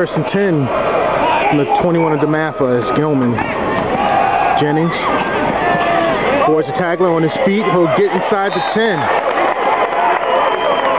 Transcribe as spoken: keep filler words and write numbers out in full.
First and ten from the twenty-one of DeMatha is Gilman. Jennings. Forwards the tackler on his feet. He'll get inside the ten.